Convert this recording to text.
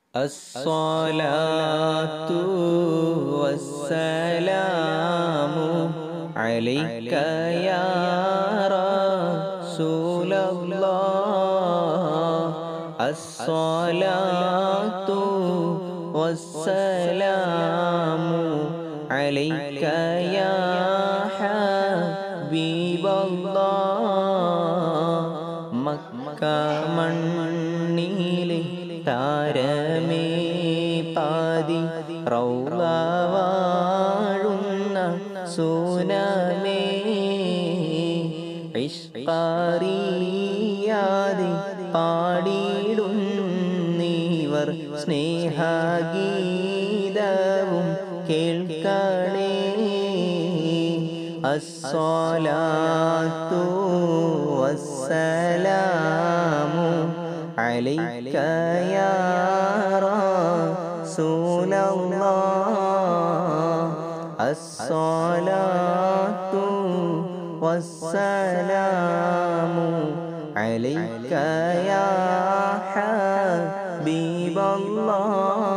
الصلاة والسلام عليك يا رسول الله. الصلاة والسلام عليك يا حبيب الله. Mecca മണ്ണിലെ താരമേ പാതി റൗള വാഴുന്ന സൂനമേ ഇഷ്ഖറിയാതെ പാടിടുന്നീവർ സ്നേഹഗീതവും കേൾക്കണേ. അസ്സലാത്തു വസ്സലാമു അലൈക യാ റസൂലല്ലാഹ്. അസ്സലാത്തു വസ്സലാമു അലൈക യാ ഹബീബല്ലാഹ്.